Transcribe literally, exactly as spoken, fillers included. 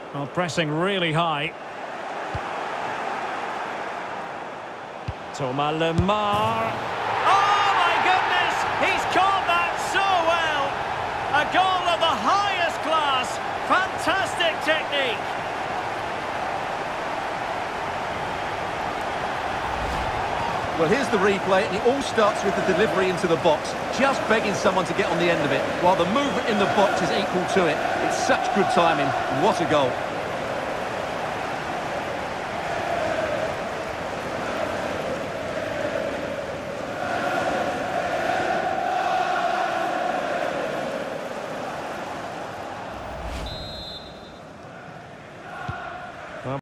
Well, pressing really high. Thomas Lemar. Oh, my goodness! He's caught that so well! A goal of the highest class. Fantastic technique. Well, here's the replay, and it all starts with the delivery into the box. Just begging someone to get on the end of it, while the movement in the box is equal to it. It's such good timing. What a goal.